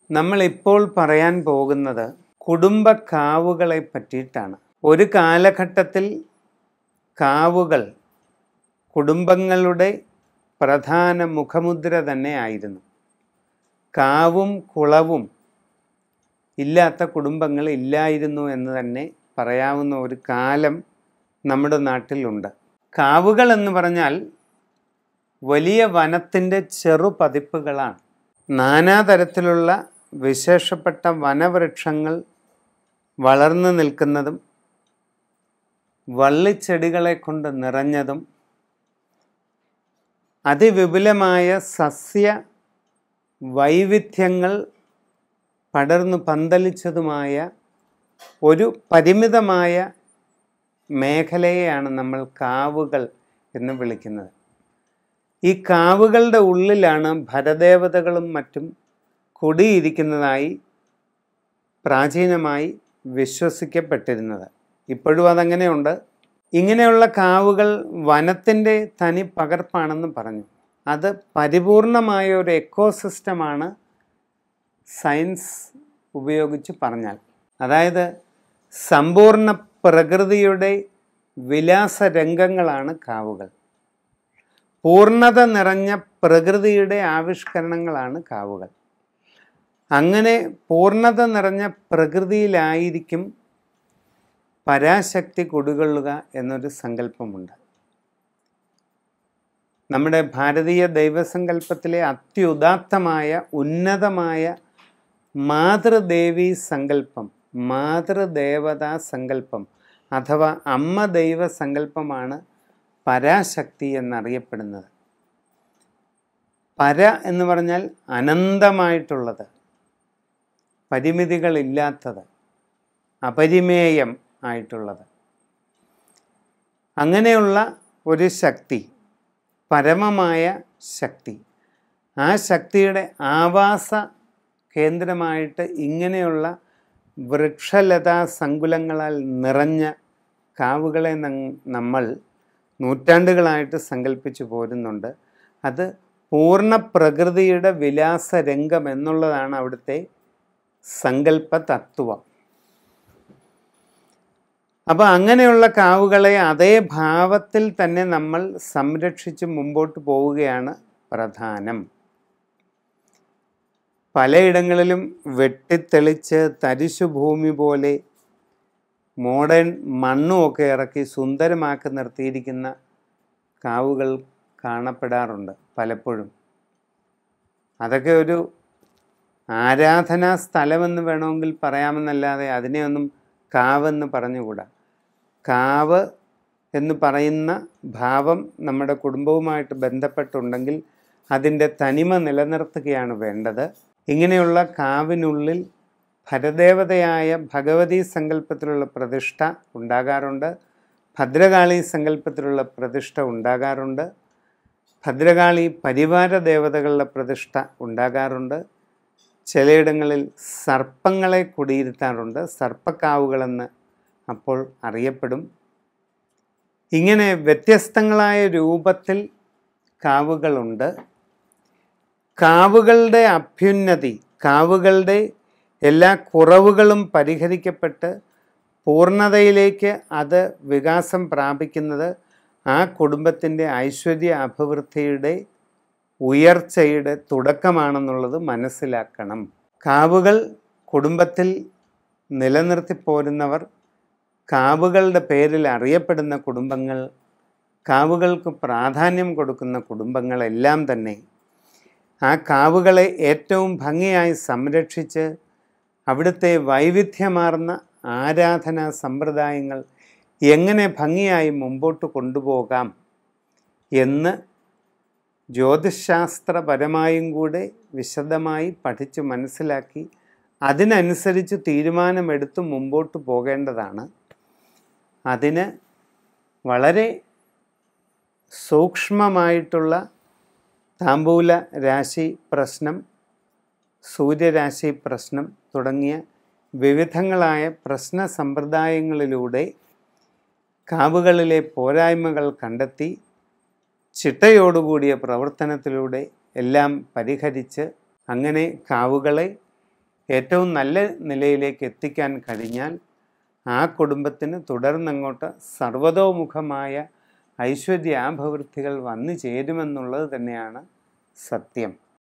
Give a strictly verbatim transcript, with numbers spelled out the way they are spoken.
നമ്മളിപ്പോൾ പറയാൻ പോകുന്നത് കുടുംബ കാവുകളെ പറ്റിയിട്ടാണ്. ഒരു കാലഘട്ടത്തിൽ കാവുകൾ കുടുംബങ്ങളുടെ പ്രധാന മുഖമുദ്ര തന്നെ ആയിരുന്നു. കാവും കുളവും ഇല്ലാത്ത കുടുംബങ്ങൾ ഇല്ലായിരുന്നു എന്ന് തന്നെ പറയാവുന്ന ഒരു കാലം നമ്മുടെ നാട്ടിലുണ്ട്. കാവുകൾ എന്ന് പറഞ്ഞാൽ വലിയ വനത്തിൻ്റെ ചെറു പതിപ്പുകളാണ്. നാനാതരത്തിലുള്ള വിശേഷപ്പെട്ട വനവൃക്ഷങ്ങൾ വളർന്നു നിൽക്കുന്നതും വള്ളിച്ചെടികളെ കൊണ്ട് നിറഞ്ഞതും അതിവിപുലമായ സസ്യ വൈവിധ്യങ്ങൾ പടർന്നു പന്തലിച്ചതുമായ ഒരു പരിമിതമായ മേഖലയെയാണ് നമ്മൾ കാവുകൾ എന്ന് വിളിക്കുന്നത്. ഈ കാവുകളുടെ ഉള്ളിലാണ് ഭരദേവതകളും മറ്റും കുടിയിരിക്കുന്നതായി പ്രാചീനമായി വിശ്വസിക്കപ്പെട്ടിരുന്നത്. ഇപ്പോഴും അതങ്ങനെയുണ്ട്. ഇങ്ങനെയുള്ള കാവുകൾ വനത്തിൻ്റെ തനി പകർപ്പാണെന്ന് പറഞ്ഞു. അത് പരിപൂർണമായ ഒരു എക്കോസിസ്റ്റമാണ് സയൻസ് ഉപയോഗിച്ച് പറഞ്ഞാൽ. അതായത് സമ്പൂർണ്ണ പ്രകൃതിയുടെ വിലാസരംഗങ്ങളാണ് കാവുകൾ. പൂർണ്ണത നിറഞ്ഞ പ്രകൃതിയുടെ ആവിഷ്കരണങ്ങളാണ് കാവുകൾ. അങ്ങനെ പൂർണ്ണത നിറഞ്ഞ പ്രകൃതിയിലായിരിക്കും പരാശക്തി കുടികൊള്ളുക എന്നൊരു സങ്കല്പമുണ്ട്. നമ്മുടെ ഭാരതീയ ദൈവസങ്കല്പത്തിലെ അത്യുദാത്തമായ ഉന്നതമായ മാതൃദേവീ സങ്കല്പം, മാതൃദേവതാ സങ്കല്പം അഥവാ അമ്മ ദൈവ സങ്കല്പമാണ് പരാശക്തി എന്നറിയപ്പെടുന്നത്. പര എന്ന് പറഞ്ഞാൽ അനന്തമായിട്ടുള്ളത്, പരിമിതികളില്ലാത്തത്, അപരിമേയം ആയിട്ടുള്ളത്. അങ്ങനെയുള്ള ഒരു ശക്തി, പരമമായ ശക്തി, ആ ശക്തിയുടെ ആവാസ കേന്ദ്രമായിട്ട് ഇങ്ങനെയുള്ള വൃക്ഷലതാ സങ്കുലങ്ങളാൽ നിറഞ്ഞ കാവുകളെ നമ്മൾ നൂറ്റാണ്ടുകളായിട്ട് സങ്കല്പിച്ചു പോരുന്നുണ്ട്. അത് പൂർണ്ണ പ്രകൃതിയുടെ വിലാസരംഗം എന്നുള്ളതാണ് അവിടുത്തെ സങ്കല്പ തത്വം. അപ്പോൾ അങ്ങനെയുള്ള കാവുകളെ അതേ ഭാവത്തിൽ തന്നെ നമ്മൾ സംരക്ഷിച്ച് മുമ്പോട്ട് പോവുകയാണ് പ്രധാനം. പലയിടങ്ങളിലും വെട്ടിത്തെളിച്ച് തരിശുഭൂമി പോലെ മോഡേൺ മണ്ണുമൊക്കെ ഇറക്കി സുന്ദരമാക്കി നിർത്തിയിരിക്കുന്ന കാവുകൾ കാണപ്പെടാറുണ്ട് പലപ്പോഴും. അതൊക്കെ ഒരു ആരാധനാ സ്ഥലമെന്ന് വേണമെങ്കിൽ പറയാമെന്നല്ലാതെ അതിനെയൊന്നും കാവെന്ന് പറഞ്ഞുകൂടാ. കാവ് എന്ന് പറയുന്ന ഭാവം നമ്മുടെ കുടുംബവുമായിട്ട് ബന്ധപ്പെട്ടുണ്ടെങ്കിൽ അതിൻ്റെ തനിമ നിലനിർത്തുകയാണ് വേണ്ടത്. ഇങ്ങനെയുള്ള കാവിനുള്ളിൽ ഭരദേവതയായ ഭഗവതി സങ്കല്പത്തിലുള്ള പ്രതിഷ്ഠ ഉണ്ടാകാറുണ്ട്. ഭദ്രകാളി സങ്കല്പത്തിലുള്ള പ്രതിഷ്ഠ ഉണ്ടാകാറുണ്ട്. ഭദ്രകാളി പരിവാര ദേവതകളുടെ പ്രതിഷ്ഠ ഉണ്ടാകാറുണ്ട്. ചിലയിടങ്ങളിൽ സർപ്പങ്ങളെ കുടിയിരുത്താറുണ്ട്. സർപ്പക്കാവുകളെന്ന് അപ്പോൾ അറിയപ്പെടും. ഇങ്ങനെ വ്യത്യസ്തങ്ങളായ രൂപത്തിൽ കാവുകളുണ്ട്. കാവുകളുടെ അഭ്യുന്നതി, കാവുകളുടെ എല്ലാ കുറവുകളും പരിഹരിക്കപ്പെട്ട് പൂർണ്ണതയിലേക്ക് അത് വികാസം പ്രാപിക്കുന്നത് ആ കുടുംബത്തിൻ്റെ ഐശ്വര്യ അഭിവൃദ്ധിയുടെ ഉയർച്ചയുടെ തുടക്കമാണെന്നുള്ളത് മനസ്സിലാക്കണം. കാവുകൾ കുടുംബത്തിൽ നിലനിർത്തിപ്പോരുന്നവർ, കാവുകളുടെ പേരിൽ അറിയപ്പെടുന്ന കുടുംബങ്ങൾ, കാവുകൾക്ക് പ്രാധാന്യം കൊടുക്കുന്ന കുടുംബങ്ങളെല്ലാം തന്നെ ആ കാവുകളെ ഏറ്റവും ഭംഗിയായി സംരക്ഷിച്ച് അവിടുത്തെ വൈവിധ്യമാർന്ന ആരാധനാ സമ്പ്രദായങ്ങൾ എങ്ങനെ ഭംഗിയായി മുമ്പോട്ട് കൊണ്ടുപോകാം എന്ന് ജ്യോതിശാസ്ത്രപരമായും കൂടെ വിശദമായി പഠിച്ച് മനസ്സിലാക്കി അതിനനുസരിച്ച് തീരുമാനമെടുത്ത് മുമ്പോട്ട് പോകേണ്ടതാണ്. അതിന് വളരെ സൂക്ഷ്മമായിട്ടുള്ള താമ്പൂല രാശി പ്രശ്നം, സൂര്യരാശി പ്രശ്നം തുടങ്ങിയ വിവിധങ്ങളായ പ്രശ്ന സമ്പ്രദായങ്ങളിലൂടെ കാവുകളിലെ പോരായ്മകൾ കണ്ടെത്തി ചിട്ടയോടുകൂടിയ പ്രവർത്തനത്തിലൂടെ എല്ലാം പരിഹരിച്ച് അങ്ങനെ കാവുകളെ ഏറ്റവും നല്ല നിലയിലേക്ക് എത്തിക്കാൻ കഴിഞ്ഞാൽ ആ കുടുംബത്തിന് തുടർന്നങ്ങോട്ട് സർവതോമുഖമായ ഐശ്വര്യാഭിവൃദ്ധികൾ വന്നു ചേരുമെന്നുള്ളത് തന്നെയാണ് സത്യം.